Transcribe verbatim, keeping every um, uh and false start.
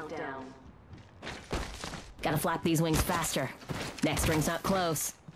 countdown. Gotta flap these wings faster. Next ring's not close.